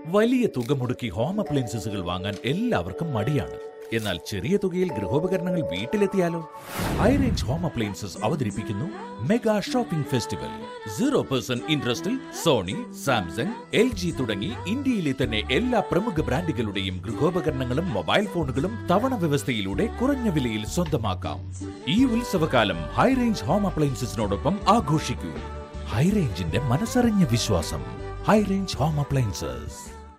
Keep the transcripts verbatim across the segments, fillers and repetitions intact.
വലിയ തുക മുടക്കി ഹോം അപ്ലയൻസസുകൾ വാങ്ങാൻ എല്ലാവർക്കും മടിയാണ്. എന്നാൽ ചെറിയ തുകയിൽ ഗൃഹോപകരണങ്ങൾ വീട്ടിലെത്തിയാലോ? ഹൈറേഞ്ച് ഹോം അപ്ലയൻസസ് അവതരിപ്പിക്കുന്നു mega shopping festival. Zero percent ഇൻട്രസ്റ്റിൽ സോണി, സാംസങ്, എൽ ജി തുടങ്ങി ഇന്ത്യയിലെ തന്നെ എല്ലാ പ്രമുഖ ബ്രാൻഡുകളുടെയും ഗൃഹോപകരണങ്ങളും മൊബൈൽ ഫോണുകളും തവണ വ്യവസ്ഥയിലൂടെ കുറഞ്ഞ വിലയിൽ സ്വന്തമാക്കാം. ഈ ഉത്സവകാലം ഹൈറേഞ്ച് ഹോം അപ്ലയൻസസിനോടൊപ്പം ആഘോഷിക്കൂ. ഹൈറേഞ്ചിന്റെ മനസ്സറിഞ്ഞ വിശ്വാസം. High Range Home Appliances.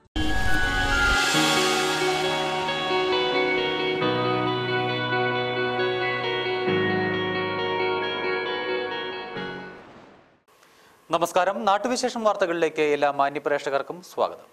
നമസ്കാരം. നാട്ടുവിശേഷം വാർത്തകളിലേക്ക് എല്ലാ മാന്യപ്രേക്ഷകർക്കും സ്വാഗതം.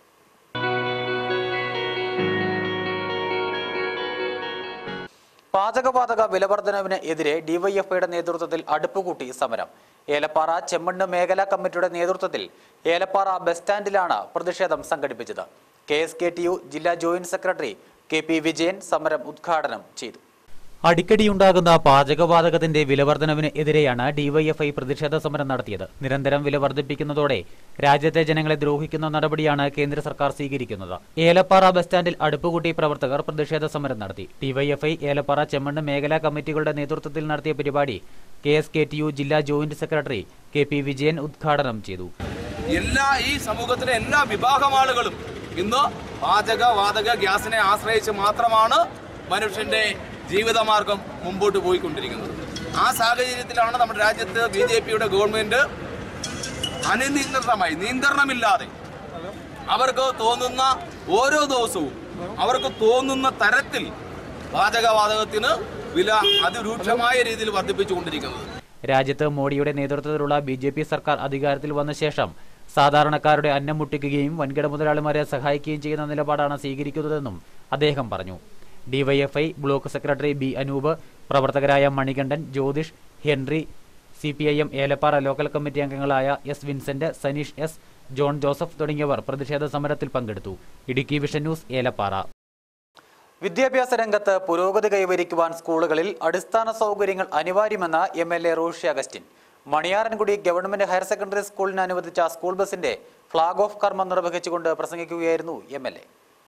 പാചകവാതക വിലവർദ്ധനവിന് എതിരെ ഡിവൈഎഫ്ഐയുടെ നേതൃത്വത്തിൽ അടുപ്പുകൂട്ടി സമരം. ഏലപ്പാറ ചെമ്മണ്ണ് മേഖലാ കമ്മിറ്റിയുടെ നേതൃത്വത്തിൽ ഏലപ്പാറ ബസ് സ്റ്റാൻഡിലാണ് പ്രതിഷേധം സംഘടിപ്പിച്ചത്. K S K T U ജില്ലാ joint secretary K P Vijayan സമരം ഉദ്ഘാടനം ചെയ്തു. അടിക്കടിയുണ്ടാകുന്ന പാചകവാതകത്തിന്റെ വിലവർദ്ധനവിന് എതിരെയാണ് ഡിവൈഎഫ്ഐ പ്രതിഷേധ സമരം നടത്തിയത്. നിരന്തരം വില വർദ്ധിപ്പിക്കുന്നതോടെ രാജ്യത്തെ ജനങ്ങളെ ദ്രോഹിക്കുന്ന നടപടിയാണ് കേന്ദ്ര സർക്കാർ സ്വീകരിക്കുന്നത്. ഏലപ്പാറ ബസ് സ്റ്റാൻഡിൽ അടുപ്പുകൂട്ടി പ്രവർത്തകർ പ്രതിഷേധ സമരം നടത്തി. ഡിവൈഎഫ്ഐ ഏലപ്പാറ ചെമ്മണ്ണ് മേഖലാ കമ്മിറ്റികളുടെ നേതൃത്വത്തിൽ നടത്തിയ പരിപാടി K S K T U ജില്ലാ joint secretary K P Vijayan ഉദ്ഘാടനം ചെയ്തു. എല്ലാ ഈ സമൂഹത്തിലെ എല്ലാ വിഭാഗം ആളുകളും ഇന്ന് പാചകവാതക ഗ്യാസിനെ ആശ്രയിച്ച് മാത്രമാണ് മനുഷ്യന്റെ ജീവിതമാർഗം മുമ്പോട്ട് പോയിക്കൊണ്ടിരിക്കുന്നത്. ആ സാഹചര്യത്തിലാണ് നമ്മുടെ രാജ്യത്ത് ബി ജെ പിയുടെ ഗവൺമെന്റ് അനിയന്ത്രിതമായി നിയന്ത്രണമില്ലാതെ അവർക്ക് തോന്നുന്ന ഓരോ ദിവസവും അവർക്ക് തോന്നുന്ന തരത്തിൽ പാചകവാതകത്തിന് വില അതിരൂക്ഷമായ രീതിയിൽ വർദ്ധിപ്പിച്ചുകൊണ്ടിരിക്കുന്നത്. രാജ്യത്ത് മോഡിയുടെ നേതൃത്വത്തിലുള്ള ബി ജെ പി സർക്കാർ അധികാരത്തിൽ വന്ന ശേഷം സാധാരണക്കാരുടെ അന്നം മുട്ടിക്കുകയും വൻകിട മുതലാളിമാരെ സഹായിക്കുകയും ചെയ്യുന്ന നിലപാടാണ് സ്വീകരിക്കുന്നതെന്നും അദ്ദേഹം പറഞ്ഞു. DYFI block secretary B Anoop, പ്രവർത്തകരായ Manikandan, Jyothish, Henry, C P I M Elappara local committee അംഗങ്ങളായ S Vincent, Saneesh S, John Joseph തുടങ്ങിയവർ പ്രതിഷേധ സമരത്തിൽ പങ്കെടുത്തു. Idukki vision news, Elappara. വിദ്യാഭ്യാസ രംഗത്ത് പുരോഗതി കൈവരിക്കുവാൻ സ്കൂളുകളിൽ അടിസ്ഥാന സൗകര്യങ്ങൾ അനിവാര്യമെന്ന് M L A Roshy Augustine. Maniyarankudi government higher secondary സ്കൂളിന് അനുവദിച്ച സ്കൂൾ ബസിന്റെ ഫ്ളാഗ് ഓഫ് കർമ്മം നിർവഹിച്ചുകൊണ്ട് പ്രസംഗിക്കുകയായിരുന്നു എം എൽ എ.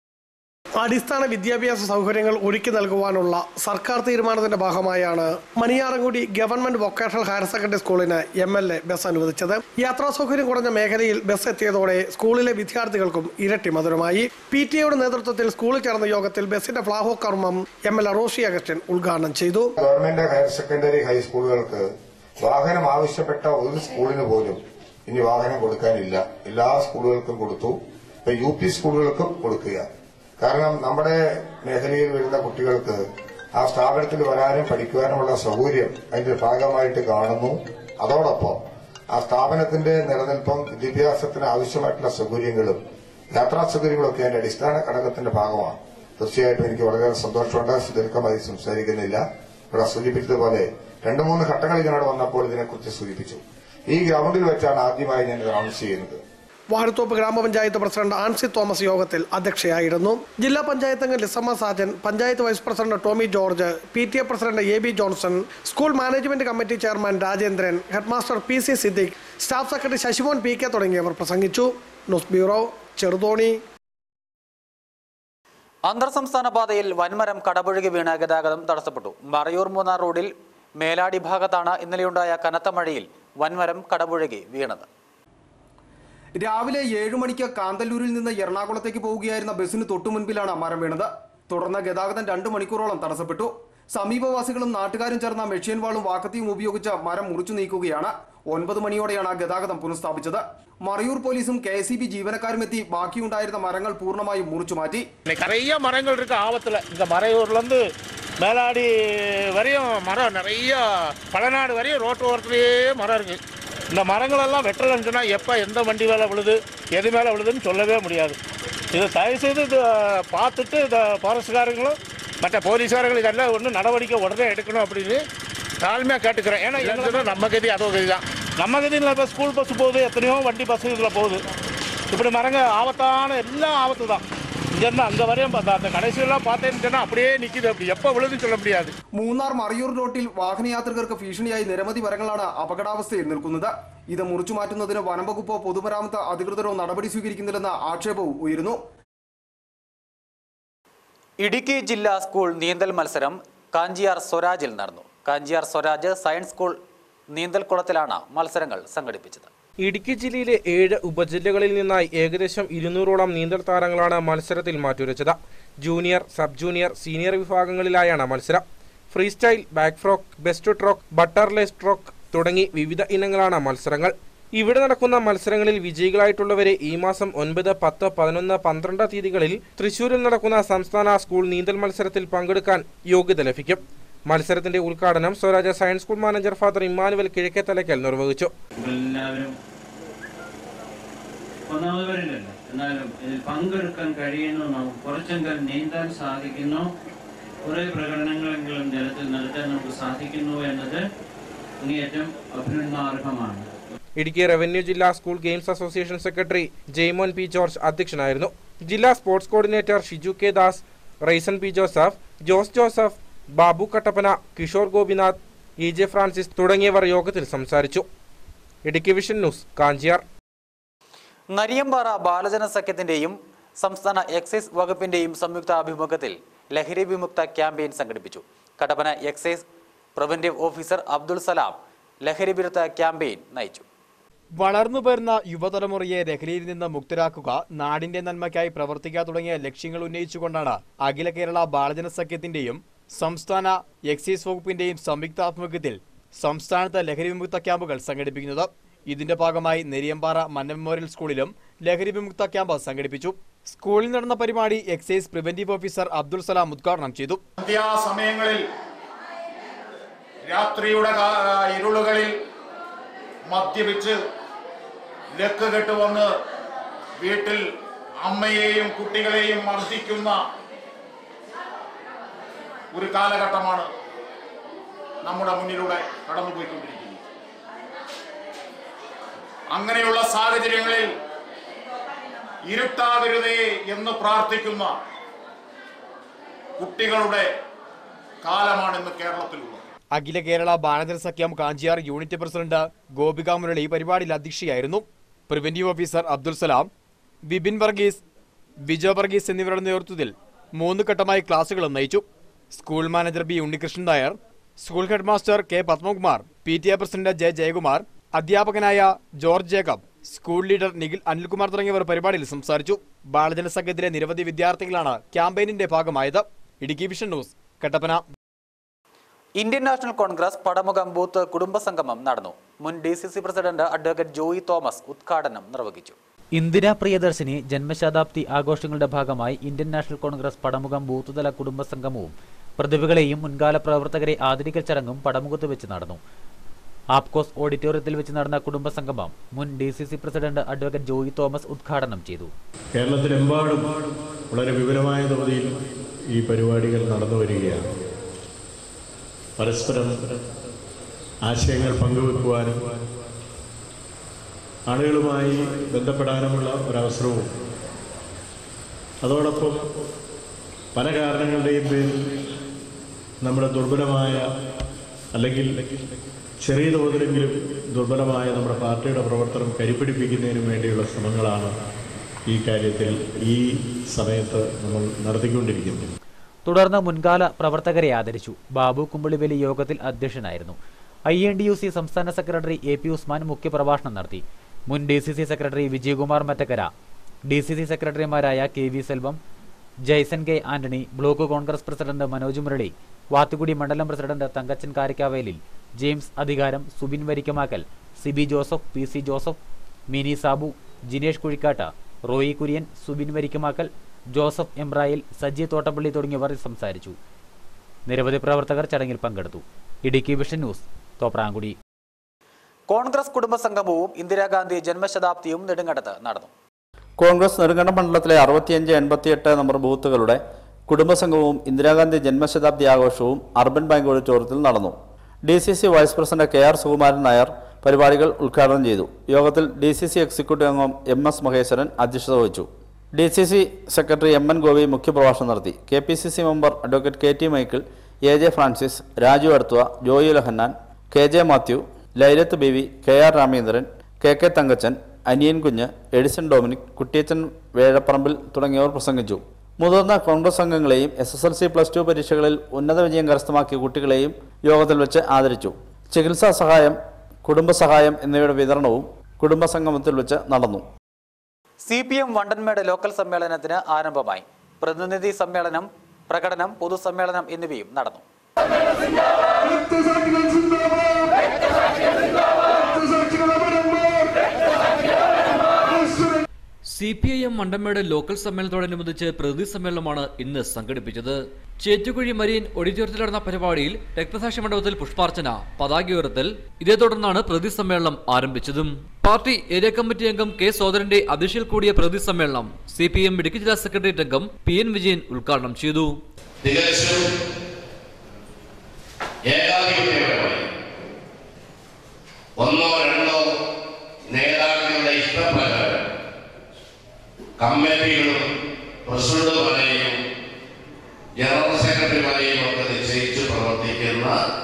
അടിസ്ഥാന വിദ്യാഭ്യാസ സൗകര്യങ്ങൾ ഒരുക്കി നൽകുവാനുള്ള സർക്കാർ തീരുമാനത്തിന്റെ ഭാഗമായാണ് Maniyarankudi government vocational higher secondary സ്കൂളിന് എം എൽ എ ബസ് അനുവദിച്ചത്. യാത്രാ സൗകര്യം കുറഞ്ഞ മേഖലയിൽ ബസ് എത്തിയതോടെ സ്കൂളിലെ വിദ്യാർത്ഥികൾക്കും ഇരട്ടി മധുരമായി. പി ടി എയുടെ നേതൃത്വത്തിൽ സ്കൂളിൽ ചേർന്ന യോഗത്തിൽ ബസിന്റെ ഫ്ളാഗ് ഓഫ് കർമ്മം M L A Roshy Augustine ഉദ്ഘാടനം ചെയ്തു. ഗവൺമെന്റ് ഹയർ സെക്കൻഡറി ഹൈസ്കൂളുകൾക്ക് വാഹനം ആവശ്യപ്പെട്ട ഒരു സ്കൂളിന് പോലും ഇനി വാഹനം കൊടുക്കാനില്ല. എല്ലാ സ്കൂളുകൾക്കും കൊടുത്തു. ഇപ്പൊ യു പി സ്കൂളുകൾക്കും കൊടുക്കുക. കാരണം നമ്മുടെ മേഖലയിൽ വരുന്ന കുട്ടികൾക്ക് ആ സ്ഥാപനത്തിൽ വരാനും പഠിക്കുവാനുമുള്ള സൗകര്യം അതിന്റെ ഭാഗമായിട്ട് കാണുന്നു. അതോടൊപ്പം ആ സ്ഥാപനത്തിന്റെ നിലനിൽപ്പും വിദ്യാഭ്യാസത്തിന് ആവശ്യമായിട്ടുള്ള സൗകര്യങ്ങളും യാത്രാ സൗകര്യങ്ങളൊക്കെ അതിന്റെ അടിസ്ഥാന ഘടകത്തിന്റെ ഭാഗമാണ്. തീർച്ചയായിട്ടും എനിക്ക് വളരെയേറെ സന്തോഷമുണ്ട്. ദീർഘമായി സംസാരിക്കുന്നില്ല. ഇവിടെ സൂചിപ്പിച്ചതുപോലെ രണ്ടു മൂന്ന് ഘട്ടങ്ങൾ ഇതിനോട് വന്നപ്പോൾ ഇതിനെക്കുറിച്ച് സൂചിപ്പിച്ചു. ഈ ഗ്രൗണ്ടിൽ വെച്ചാണ് ആദ്യമായി ഞാൻ ഇത് അനൗൺസ് ചെയ്യുന്നത്. വാഴത്തോപ്പ് ഗ്രാമപഞ്ചായത്ത് പ്രസിഡന്റ് ആൻസി തോമസ് യോഗത്തിൽ അധ്യക്ഷയായിരുന്നു. ജില്ലാ പഞ്ചായത്ത് അംഗം Lissamma Sajan, panchayat vice president Tomy George, P T A president A B Johnson, school management committee chairman Rajendran, headmaster P C Siddique, staff secretary Sasimon P K തുടങ്ങിയവർ പ്രസംഗിച്ചു. News bureau, Cheruthoni. അന്തർ സംസ്ഥാന പാതയിൽ വൻമരം കടപുഴകി വീണ ഗതാഗതം തടസ്സപ്പെട്ടു. മറയൂർ മൂന്നാർ റോഡിൽ മേലാടി ഭാഗത്താണ് ഇന്നലെയുണ്ടായ കനത്ത മഴയിൽ വൻമരം കടപുഴകി വീണത്. രാവിലെ ഏഴു മണിക്ക് കാന്തല്ലൂരിൽ നിന്ന് എറണാകുളത്തേക്ക് പോവുകയായിരുന്ന ബസ്സിന് തൊട്ടു മുൻപിലാണ് മരം വീണത്. തുടർന്ന് ഗതാഗതം രണ്ടു മണിക്കൂറോളം തടസ്സപ്പെട്ടു. സമീപവാസികളും നാട്ടുകാരും ചേർന്ന മെഷീൻ വാളും വാക്കത്തിയും ഉപയോഗിച്ച് മരം മുറിച്ചു നീക്കുകയാണ്. ഒൻപത് മണിയോടെയാണ് ഗതാഗതം പുനഃസ്ഥാപിച്ചത്. മറയൂർ പോലീസും കെ എസ് ഇ ബി ജീവനക്കാരും എത്തി ബാക്കിയുണ്ടായിരുന്ന മരങ്ങൾ പൂർണ്ണമായും മുറിച്ചു മാറ്റി. நிறைய மரங்கள் இருக்கு ஆபத்துல. இந்த மறையூர்ல இருந்து மேலாடி வரையும் மரம் நிறைய, பழநாடு வரையும் ரோட்டு ஓரத்திலேயே மரம் இருக்கு. இந்த மரங்கள் எல்லாம் வெட்டலன்னு சொன்னா எப்ப எந்த வண்டி மேல விழுது எது மேல விழுதுன்னு சொல்லவே முடியாது. இது தயவு செய்து இது பார்த்துட்டு இந்த ஃபாரஸ்ட்காரங்களும் மற்ற போலீஸ்காரங்களும் இதெல்லாம் ஒன்றும் நடவடிக்கை உடனே எடுக்கணும் அப்படின்னு தாழ்மையாக கேட்டுக்கிறேன். ஏன்னா எங்களுக்கு நம்ம கதி அதோ கதி தான். நம்ம கதியில் இப்போ ஸ்கூல் பஸ் போகுது, எத்தனையோ வண்டி பஸ் இதில் போகுது. இப்படி மரங்க ஆபத்தான எல்லாம் ஆபத்து தான். இங்கேருந்து அங்கே வரையும் பார்த்தா அந்த கடைசியெல்லாம் பார்த்தேன்னு சொன்னால் அப்படியே நிற்கிது. அப்படி எப்போ விழுதுன்னு சொல்ல முடியாது. മൂന്നാർ മറയൂർ റോട്ടിൽ വാഹനയാത്രികർക്ക് ഭീഷണിയായി നിരവധി മരങ്ങളാണ് അപകടാവസ്ഥയിൽ നിൽക്കുന്നത്. ഇത് മുറിച്ചു മാറ്റുന്നതിന് വനംവകുപ്പോ പൊതുമരാമത്ത് അധികൃതരോ നടപടി സ്വീകരിക്കുന്നില്ലെന്ന ആക്ഷേപവും ഉയരുന്നു. ഇടുക്കി ജില്ലാ സ്കൂൾ നീന്തൽ മത്സരം കാഞ്ചിയാർ സ്വരാജിൽ നടന്നു. കാഞ്ചിയാർ സ്വരാജ് സയൻസ് സ്കൂൾ നീന്തൽക്കുളത്തിലാണ് മത്സരങ്ങൾ സംഘടിപ്പിച്ചത്. ഇടുക്കി ജില്ലയിലെ ഏഴ് ഉപജില്ലകളിൽ നിന്നായി ഏകദേശം ഇരുന്നൂറോളം നീന്തൽ താരങ്ങളാണ് മത്സരത്തിൽ മാറ്റുരച്ചത്. ജൂനിയർ, സബ് ജൂനിയർ, സീനിയർ വിഭാഗങ്ങളിലായാണ് മത്സരം. Freestyle, backstroke, breaststroke, butterfly stroke തുടങ്ങി വിവിധ ഇനങ്ങളാണ് മത്സരങ്ങൾ. ഇവിടെ നടക്കുന്ന മത്സരങ്ങളിൽ വിജയികളായിട്ടുള്ളവരെ ഈ മാസം ഒൻപത്, പത്ത്, പതിനൊന്ന്, പന്ത്രണ്ട് തീയതികളിൽ തൃശൂരിൽ നടക്കുന്ന സംസ്ഥാന സ്കൂൾ നീന്തൽ മത്സരത്തിൽ പങ്കെടുക്കാൻ യോഗ്യത ലഭിക്കും. മത്സരത്തിന്റെ ഉദ്ഘാടനം Swaraj science school manager father Emmanuel Kizhakkethalakkal നിർവഹിച്ചു. എന്നാലും ഇതിൽ പങ്കെടുക്കാൻ കഴിയുന്നു, നമുക്ക് കുറച്ചെങ്കിലും നീന്താൻ സാധിക്കുന്നു, കുറെ പ്രകടനങ്ങളെങ്കിലും ജലത്തിൽ നടത്താൻ നമുക്ക് സാധിക്കുന്നു എന്നത് അങ്ങേയറ്റം അഭിനന്ദനാർഹമാണ്. ഇടുക്കി റവന്യൂ ജില്ലാ school games association secretary Jaimon P George അധ്യക്ഷനായിരുന്നു. ജില്ലാ sports coordinator Shiju K Das, Raison P Joseph, Jose Joseph, Babu Kattappana, Kishore Gopinath, E J Francis തുടങ്ങിയവർ യോഗത്തിൽ സംസാരിച്ചു. Idukki vision news, Kanchiyar. നരിയമ്പാറ ബാലജന സഖ്യത്തിന്റെയും സംസ്ഥാന എക്സൈസ് വകുപ്പിന്റെയും സംയുക്ത ആഭിമുഖ്യത്തിൽ ലഹരി വിമുക്ത ക്യാമ്പയിൻ സംഘടിപ്പിച്ചു. Kattappana excise preventive officer Abdul Salam ലഹരി വിരുദ്ധ ക്യാമ്പയിൻ നയിച്ചു. വളർന്നു വരുന്ന യുവതലമുറയെ ലഹരിയിൽ നിന്ന് മുക്തരാക്കുക, നാടിന്റെ നന്മയ്ക്കായി പ്രവർത്തിക്കുക തുടങ്ങിയ ലക്ഷ്യങ്ങൾ ഉന്നയിച്ചുകൊണ്ടാണ് അഖില കേരള ബാലജന സഖ്യത്തിന്റെയും സംസ്ഥാന എക്സൈസ് വകുപ്പിന്റെയും സംയുക്താഭിമുഖ്യത്തിൽ സംസ്ഥാനത്ത് ലഹരി വിമുക്ത ക്യാമ്പുകൾ സംഘടിപ്പിക്കുന്നത്. ഇതിന്റെ ഭാഗമായി നെരിയമ്പാറ മന്ന മെമ്മോറിയൽ സ്കൂളിലും ലഹരി വിമുക്ത ക്യാമ്പ് സംഘടിപ്പിച്ചു. സ്കൂളിൽ നടന്ന പരിപാടി excise preventive officer Abdul Salam ഉദ്ഘാടനം ചെയ്തു. സമയങ്ങളിൽ രാത്രിയുടെ ഇരുളുകളിൽ മദ്യപിച്ച് ലക്ക് കെട്ടുവന്ന് വീട്ടിൽ അമ്മയെയും കുട്ടികളെയും മർദ്ദിക്കുന്ന ഒരു കാലഘട്ടമാണ് നമ്മുടെ മുന്നിലൂടെ കടന്നുപോയിക്കൊണ്ടിരിക്കുന്നത്. അങ്ങനെയുള്ള സാഹചര്യങ്ങളിൽ ഇരുട്ടാകരുതേ എന്ന് പ്രാർത്ഥിക്കുന്ന കുട്ടികളുടെ കാലമാണ് ഇന്ന് കേരളത്തിലുള്ളത്. അഖില കേരള ബാലജന സഖ്യം കാഞ്ചിയാർ യൂണിറ്റ് പ്രസിഡന്റ് ഗോപിക മുരളി പരിപാടിയിൽ അധ്യക്ഷയായിരുന്നു. പ്രിവന്റീവ് ഓഫീസർ അബ്ദുൾ സലാം, വിപിൻ വർഗീസ്, വിജോ വർഗീസ് എന്നിവരുടെ നേതൃത്വത്തിൽ മൂന്ന് ഘട്ടമായി ക്ലാസുകളും നയിച്ചു. School manager B Unnikrishnan Nair, school head master K Padmakumar, P T A president J Jayakumar, അധ്യാപകനായ George Jacob, school leader Nikhil Anilkumar തുടങ്ങിയവർ പരിപാടിയിൽ സംസാരിച്ചു. ബാലജന സംഘത്തിലെ നിരവധി വിദ്യാർത്ഥികളാണ് ക്യാമ്പയിനിന്റെ ഭാഗമായത്. Idukki vision news, Kattappana. Indian National Congress Padamukham booth കുടുംബസംഗമം നടന്നു. മുൻ D C C president advocate Joy Thomas ഉദ്ഘാടനം നിർവഹിച്ചു. ഇന്ദിരാ പ്രിയദർശിനി ജന്മശതാബ്ദി ആഘോഷങ്ങളുടെ ഭാഗമായി ഇന്ത്യൻ നാഷണൽ കോൺഗ്രസ് പടമുഖം ബൂത്തുതല കുടുംബസംഗമവും പ്രതിഭകളെയും മുൻകാല പ്രവർത്തകരെ ആദരിക്കൽ ചടങ്ങും പടമുഖത്ത് വെച്ച് നടന്നു. ആപ്കോസ് ഓഡിറ്റോറിയത്തിൽ വെച്ച് നടന്ന കുടുംബസംഗമം മുൻ D C C president advocate Joy Thomas ഉദ്ഘാടനം ചെയ്തു. കേരളത്തിലെമ്പാടും വളരെ വിപുലമായ തോതിൽ ഈ പരിപാടികൾ നടന്നു വരികയാണ്. പരസ്പരം ആശയങ്ങൾ പങ്കുവെക്കുവാനും ആളുകളുമായി ബന്ധപ്പെടാനുമുള്ള ഒരവസരവും അതോടൊപ്പം പല കാരണങ്ങളുടെയും പേരിൽ നമ്മുടെ ദുർബലമായ അല്ലെങ്കിൽ ചെറിയ തോതിലെങ്കിലും ദുർബലമായ നമ്മുടെ പാർട്ടിയുടെ പ്രവർത്തനം കരിപ്പിടിപ്പിക്കുന്നതിനും വേണ്ടിയുള്ള ശ്രമങ്ങളാണ് ഈ കാര്യത്തിൽ ഈ സമയത്ത് നമ്മൾ നടത്തിക്കൊണ്ടിരിക്കുന്നത്. തുടർന്ന് മുൻകാല പ്രവർത്തകരെ ആദരിച്ചു. ബാബു കുമ്പിളിവേലി യോഗത്തിൽ അധ്യക്ഷനായിരുന്നു. I N D U C സംസ്ഥാന സെക്രട്ടറി എ പി ഉസ്മാൻ മുഖ്യപ്രഭാഷണം നടത്തി. മുൻ D C C secretary Vijayakumar Mattakkara, D C C സെക്രട്ടറിമാരായ K V Selvam, Jaison K Antony, block Congress president Manoj Murali, Vathukudi മണ്ഡലം president Thankachan Karikkavelil, James Adhikaram, Subin Varikkamakkal, Sibi Joseph, P C Joseph, Mini Sabu, Jinesh Kuzhikkatta, Roy Kurian, Subin Varikkamakkal, Joseph Embrayil, Saji Thottappally തുടങ്ങിയവർ സംസാരിച്ചു. നിരവധി പ്രവർത്തകർ ചടങ്ങിൽ പങ്കെടുത്തു. Idukki vision news, Thopramkudy. Congress കുടുംബസംഗമവും ഇന്ദിരാഗാന്ധി ജന്മശതാബ്ദിയും നെടുങ്കണ്ടത്ത് നടന്നു. കോൺഗ്രസ് നെടുങ്കണ്ടം മണ്ഡലത്തിലെ അറുപത്തിയഞ്ച് എൺപത്തിയെട്ട് നമ്പർ ബൂത്തുകളുടെ കുടുംബസംഗമവും ഇന്ദിരാഗാന്ധി ജന്മശതാബ്ദി ആഘോഷവും അർബൻ ബാങ്ക് ഓഡിറ്റോറിയത്തിൽ നടന്നു. D C C vice president K R Sukumaran Nair പരിപാടികൾ ഉദ്ഘാടനം ചെയ്തു. യോഗത്തിൽ ഡി സി സി എക്സിക്യൂട്ടീവ് അംഗം എം എസ് മഹേശ്വരൻ അധ്യക്ഷത വഹിച്ചു. D C C secretary M N Gopi മുഖ്യപ്രഭാഷണം നടത്തി. K P C C member advocate K T Michael, A J Francis, Raju Aduthuva, Joy Lahannan, K J Mathew, Lailath Baby, K R Ramendran, K K Thankachan, Aniyan Kunju, Edison Dominic, Kuttiyachan Vezhaparambil തുടങ്ങിയവർ പ്രസംഗിച്ചു. മുതിർന്ന Congress അംഗങ്ങളെയും S S L C plus two പരീക്ഷകളിൽ ഉന്നത വിജയം കരസ്ഥമാക്കിയ കുട്ടികളെയും യോഗത്തിൽ വെച്ച് ആദരിച്ചു. ചികിത്സാ സഹായം, കുടുംബസഹായം എന്നിവയുടെ വിതരണവും കുടുംബസംഗമത്തിൽ വെച്ച് നടന്നു. C P M Vandanmedu local സമ്മേളനത്തിന് ആരംഭമായി. പ്രതിനിധി സമ്മേളനം, പ്രകടനം, പൊതുസമ്മേളനം എന്നിവയും നടന്നു. C P I M Vandanmedu local സമ്മേളനത്തോടനുബന്ധിച്ച് പ്രതിനിധി സമ്മേളനമാണ് ഇന്ന് സംഘടിപ്പിച്ചത്. ചേറ്റുകുഴി മരീൻ ഓഡിറ്റോറിയത്തിൽ നടന്ന പരിപാടിയിൽ രക്തസാക്ഷി മണ്ഡപത്തിൽ പുഷ്പാർച്ചന, പതാക ഉയർത്തൽ, ഇതേ തുടർന്നാണ് പ്രതിനിധി സമ്മേളനം ആരംഭിച്ചതും. പാർട്ടി ഏരിയ കമ്മിറ്റി അംഗം കെ സോദരന്റെ അധ്യക്ഷതയിൽ കൂടിയ പ്രതിനിധി സമ്മേളനം സി പി എം ഇടുക്കി ജില്ലാ സെക്രട്ടേറിയറ്റ് അംഗം പി എൻ വിജയൻ ഉദ്ഘാടനം ചെയ്തു. ഒന്നോ രണ്ടോ നേതാക്കളുടെ ഇഷ്ടപ്രകാരം കമ്മിറ്റികളും പ്രസിഡന്റുമാരെയും ജനറൽ സെക്രട്ടറിമാരെയും ഒക്കെ നിശ്ചയിച്ച് പ്രവർത്തിക്കുന്ന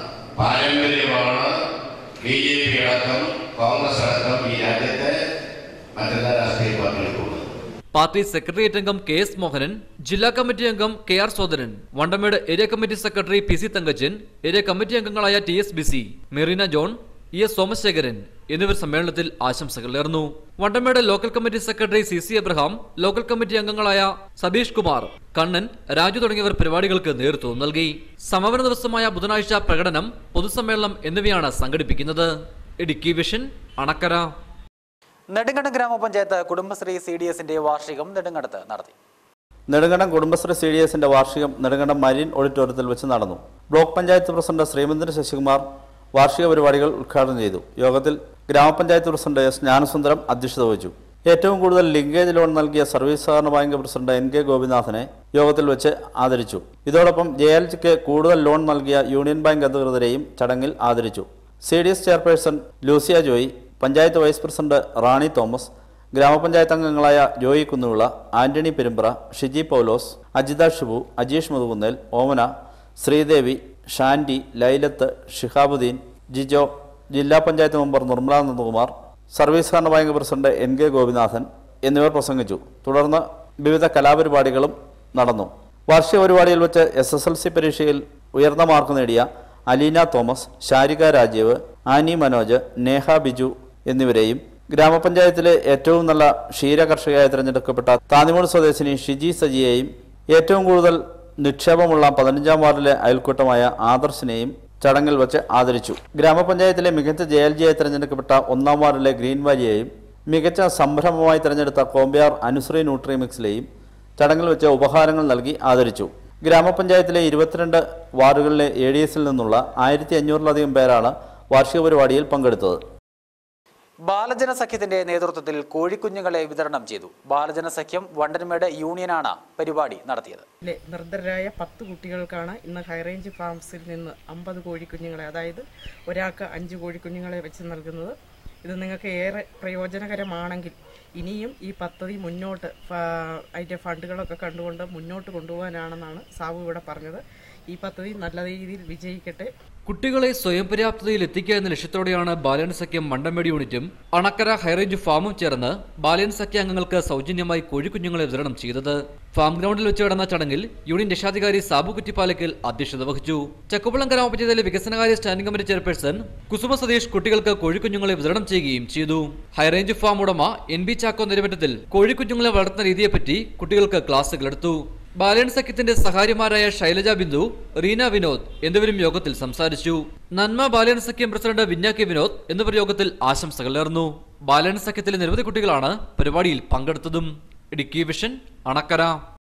പാരമ്പര്യമാണ് ബി ജെ പി അടക്കം കോൺഗ്രസ് അടക്കം ഈ രാജ്യത്തെ മറ്റെല്ലാ രാഷ്ട്രീയ പാർട്ടികൾക്കുള്ളത്. പാർട്ടി സെക്രട്ടേറിയറ്റ് അംഗം കെ എസ് മോഹനൻ, ജില്ലാ കമ്മിറ്റി അംഗം K R Sodaran, Vandanmedu area committee secretary P C Thankachan, area committee അംഗങ്ങളായ T S Bisi, Merina John, E S Somasekharan എന്നിവർ സമ്മേളനത്തിൽ ആശംസകൾ നേർന്നു. Vandanmedu local committee secretary C C Abraham, local committee അംഗങ്ങളായ സതീഷ് കുമാർ, കണ്ണൻ, രാജു തുടങ്ങിയവർ പരിപാടികൾക്ക് നേതൃത്വം നൽകി. സമാപന ദിവസമായ ബുധനാഴ്ച പ്രകടനം, പൊതുസമ്മേളനം എന്നിവയാണ് സംഘടിപ്പിക്കുന്നത്. ഇടുക്കി വിഷൻ, അണക്കര. നെടുങ്കണ്ടം ഗ്രാമപഞ്ചായത്ത് കുടുംബശ്രീ സി ഡി എസിന്റെ വാർഷികം നെടുങ്കണ്ടത്ത് നടത്തി. നെടുങ്കണ്ടം കുടുംബശ്രീ സി ഡി എസിന്റെ വാർഷികം നെടുങ്കണ്ടം മരീൻ ഓഡിറ്റോറിയത്തിൽ വെച്ച് നടന്നു. ബ്ലോക്ക് പഞ്ചായത്ത് പ്രസിഡന്റ് ശ്രീമന്ദിര ശശികുമാർ വാർഷിക പരിപാടികൾ ഉദ്ഘാടനം ചെയ്തു. യോഗത്തിൽ ഗ്രാമപഞ്ചായത്ത് പ്രസിഡന്റ് എസ് ജ്ഞാനസുന്ദരം അധ്യക്ഷത വഹിച്ചു. ഏറ്റവും കൂടുതൽ ലിങ്കേജ് ലോൺ നൽകിയ സർവീസ് സഹകരണ ബാങ്ക് പ്രസിഡന്റ് എൻ കെ ഗോപിനാഥനെ യോഗത്തിൽ വെച്ച് ആദരിച്ചു. ഇതോടൊപ്പം ജെ എൽ ജിക്ക് കൂടുതൽ ലോൺ നൽകിയ യൂണിയൻ ബാങ്ക് അധികൃതരെയും ചടങ്ങിൽ ആദരിച്ചു. C D S chairperson Lucia Joy, panchayat vice president Rani Thomas, ഗ്രാമപഞ്ചായത്ത് അംഗങ്ങളായ ജോയി കുന്നുവിള, ആന്റണി പെരുമ്പ്ര, ഷിജി പൗലോസ്, അജിത ഷിബു, അജീഷ് മുതുകുന്നേൽ, ഓമന, ശ്രീദേവി, ഷാൻഡി, ലൈലത്ത്, ഷിഹാബുദ്ദീൻ, ജിജോ, ജില്ലാ പഞ്ചായത്ത് മെമ്പർ നിർമ്മല നന്ദകുമാർ, സർവീസ് സഹകരണ bank president N K Gopinathan എന്നിവർ പ്രസംഗിച്ചു. തുടർന്ന് വിവിധ കലാപരിപാടികളും നടന്നു. വാർഷിക പരിപാടിയിൽ വെച്ച് എസ് എസ് എൽ സി പരീക്ഷയിൽ ഉയർന്ന മാർക്ക് നേടിയ അലീന തോമസ്, ശാരിക രാജീവ്, ആനി മനോജ്, നേഹ ബിജു എന്നിവരെയും ഗ്രാമപഞ്ചായത്തിലെ ഏറ്റവും നല്ല ക്ഷീര കർഷകയായി തിരഞ്ഞെടുക്കപ്പെട്ട താന്നിമൂട് സ്വദേശിനി ഷിജി സജിയെയും ഏറ്റവും കൂടുതൽ നിക്ഷേപമുള്ള പതിനഞ്ചാം വാർഡിലെ അയൽക്കൂട്ടമായ ആദർശിനെയും ചടങ്ങിൽ വെച്ച് ആദരിച്ചു. ഗ്രാമപഞ്ചായത്തിലെ മികച്ച ജെ എൽ ജിയായി തിരഞ്ഞെടുക്കപ്പെട്ട ഒന്നാം വാർഡിലെ ഗ്രീൻ വാലിയെയും മികച്ച സംരംഭമായി തിരഞ്ഞെടുത്ത കോമ്പ്യാർ അനുശ്രീ ന്യൂട്രിമിക്സിലെയും ചടങ്ങിൽ വെച്ച് ഉപഹാരങ്ങൾ നൽകി ആദരിച്ചു. ഗ്രാമപഞ്ചായത്തിലെ ഇരുപത്തിരണ്ട് വാർഡുകളിലെ എ ഡി എസിൽ നിന്നുള്ള ആയിരത്തി അഞ്ഞൂറിലധികം പേരാണ് വാർഷിക പരിപാടിയിൽ പങ്കെടുത്തത്. ബാലജന സഖ്യത്തിന്റെ നേതൃത്വത്തിൽ കോഴിക്കുഞ്ഞുങ്ങളെ വിതരണം ചെയ്തു. ബാലജന സഖ്യം വണ്ടൻമേട് യൂണിയനാണ് പരിപാടി നടത്തിയത്. നിർദ്ധരായ പത്ത് കുട്ടികൾക്കാണ് ഇന്ന് ഹൈറേഞ്ച് ഫാംസിൽ നിന്ന് അമ്പത് കോഴിക്കുഞ്ഞുങ്ങളെ, അതായത് ഒരാൾക്ക് അഞ്ച് കോഴിക്കുഞ്ഞുങ്ങളെ വെച്ച് നൽകുന്നത്. ഇത് നിങ്ങൾക്ക് ഏറെ പ്രയോജനകരമാണെങ്കിൽ ഇനിയും ഈ പദ്ധതി മുന്നോട്ട് അതിൻ്റെ ഫണ്ടുകളൊക്കെ കണ്ടുകൊണ്ട് മുന്നോട്ട് കൊണ്ടുപോകാനാണെന്നാണ് സാബു ഇവിടെ പറഞ്ഞത്. ഈ പദ്ധതി നല്ല രീതിയിൽ വിജയിക്കട്ടെ. കുട്ടികളെ സ്വയം പര്യാപ്തതയിൽ എത്തിക്കുക എന്ന ലക്ഷ്യത്തോടെയാണ് ബാലൻ സഖ്യം മണ്ടമേട് യൂണിറ്റും അണക്കര ഹൈറേഞ്ച് ഫാമും ചേർന്ന് ബാലൻ സഖ്യ അംഗങ്ങൾക്ക് സൗജന്യമായി കോഴിക്കുഞ്ഞുങ്ങളെ വിതരണം ചെയ്തത്. ഫാം ഗ്രൗണ്ടിൽ വെച്ച് നടന്ന ചടങ്ങിൽ യൂണിയൻ രക്ഷാധികാരി സാബു കുറ്റിപ്പാലക്കൽ അധ്യക്ഷത വഹിച്ചു. ചക്കുപള്ളം ഗ്രാമപഞ്ചായത്തിലെ വികസനകാര്യ standing committee chairperson Kusuma Satheesh കുട്ടികൾക്ക് കോഴിക്കുഞ്ഞുങ്ങളെ വിതരണം ചെയ്യുകയും ചെയ്തു. ഹൈറേഞ്ച് ഫാം ഉടമ എൻ ബി ചാക്കോ നിരമറ്റത്തിൽ കോഴിക്കുഞ്ഞുങ്ങളെ വളർത്തുന്ന രീതിയെപ്പറ്റി കുട്ടികൾക്ക് ക്ലാസുകളെടുത്തു. ബാലൻ സഖ്യത്തിന്റെ സഹാരിമാരായ ശൈലജ ബിന്ദു, റീന വിനോദ് എന്നിവരും യോഗത്തിൽ സംസാരിച്ചു. നന്മ ബാലൻ സഖ്യം പ്രസിഡന്റ് വിന്യാക്കി വിനോദ് എന്നിവർ യോഗത്തിൽ ആശംസകൾ നേർന്നു. ബാലൻ സഖ്യത്തിലെ നിരവധി കുട്ടികളാണ് പരിപാടിയിൽ പങ്കെടുത്തതും. ഇടുക്കി വിഷൻ, അണക്കര.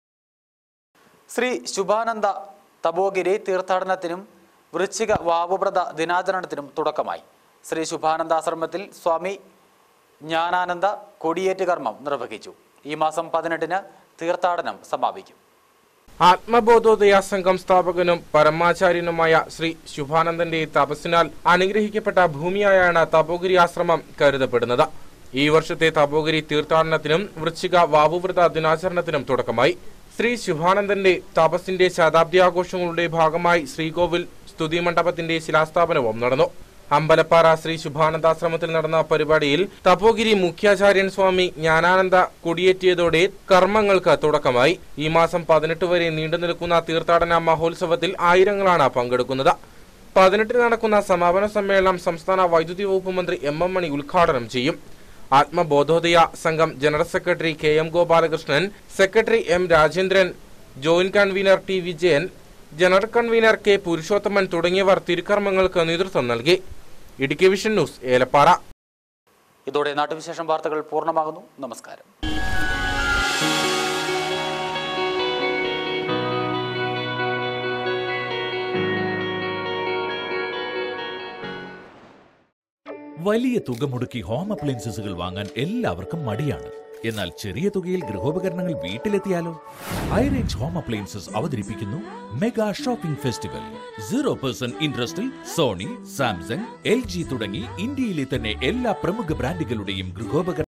ശ്രീ ശുഭാനന്ദ തപോഗിരി തീർത്ഥാടനത്തിനും വൃശ്ചിക വാവുവ്രത ദിനാചരണത്തിനും തുടക്കമായി. ശ്രീ ശുഭാനന്ദാശ്രമത്തിൽ സ്വാമി ജ്ഞാനാനന്ദ കൊടിയേറ്റ് കർമ്മം നിർവഹിച്ചു. ഈ മാസം പതിനെട്ടിന് തീർത്ഥാടനം സമാപിക്കും. ആത്മബോധോദയ സംഘം സ്ഥാപകനും പരമാചാര്യനുമായ ശ്രീ ശുഭാനന്ദന്റെ തപസ്സിനാൽ അനുഗ്രഹിക്കപ്പെട്ട ഭൂമിയായാണ് തപോഗിരി ആശ്രമം കരുതപ്പെടുന്നത്. ഈ വർഷത്തെ തപോഗിരി തീർത്ഥാടനത്തിനും വൃശ്ചിക വാവുവ്രത ദിനാചരണത്തിനും തുടക്കമായി. ശ്രീ ശുഭാനന്ദന്റെ തപസ്സിന്റെ ശതാബ്ദി ആഘോഷങ്ങളുടെ ഭാഗമായി ശ്രീകോവിൽ സ്തുതി മണ്ഡപത്തിന്റെ ശിലാസ്ഥാപനവും നടന്നു. അമ്പലപ്പാറ ശ്രീ ശുഭാനന്ദാശ്രമത്തിൽ നടന്ന പരിപാടിയിൽ തപോഗിരി മുഖ്യാചാര്യൻ സ്വാമി ജ്ഞാനാനന്ദ കൊടിയേറ്റിയതോടെ കർമ്മങ്ങൾക്ക് തുടക്കമായി. ഈ മാസം പതിനെട്ട് വരെ നീണ്ടുനിൽക്കുന്ന തീർത്ഥാടന മഹോത്സവത്തിൽ ആയിരങ്ങളാണ് പങ്കെടുക്കുന്നത്. പതിനെട്ടിന് നടക്കുന്ന സമാപന സമ്മേളനം സംസ്ഥാന വൈദ്യുതി വകുപ്പ് മന്ത്രി എം എം മണി ഉദ്ഘാടനം ചെയ്യും. ആത്മബോധോദയ സംഘം general secretary K M Gopalakrishnan, secretary M Rajendran, joint convener T Vijayan, general convener K Purushothaman തുടങ്ങിയവർ തിരുക്കർമ്മങ്ങൾക്ക് നേതൃത്വം നൽകി. Idukki vision news, Elappara. ഇതോടെ നാട്ടുവിശേഷം വാർത്തകൾ പൂർണ്ണമാകുന്നു. നമസ്കാരം. വലിയ തുക മുടക്കി ഹോം അപ്ലയൻസസുകൾ വാങ്ങാൻ എല്ലാവർക്കും മടിയാണ്. എന്നാൽ ചെറിയ തുകയിൽ ഗൃഹോപകരണങ്ങൾ വീട്ടിലെത്തിയാലോ? ഹൈറേഞ്ച് ഹോം അപ്ലയൻസസ് അവതരിപ്പിക്കുന്നു mega shopping festival. Zero percent ഇൻട്രസ്റ്റിൽ സോണി, സാംസങ്, എൽ ജി തുടങ്ങി ഇന്ത്യയിലെ തന്നെ എല്ലാ പ്രമുഖ ബ്രാൻഡുകളുടെയും ഗൃഹോപകരണ